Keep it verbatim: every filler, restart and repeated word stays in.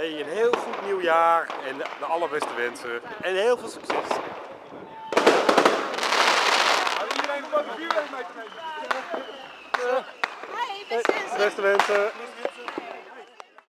Hey, een heel goed nieuwjaar en de allerbeste wensen. En heel veel succes. Iedereen om een vuurwerk mee te nemen. Beste wensen.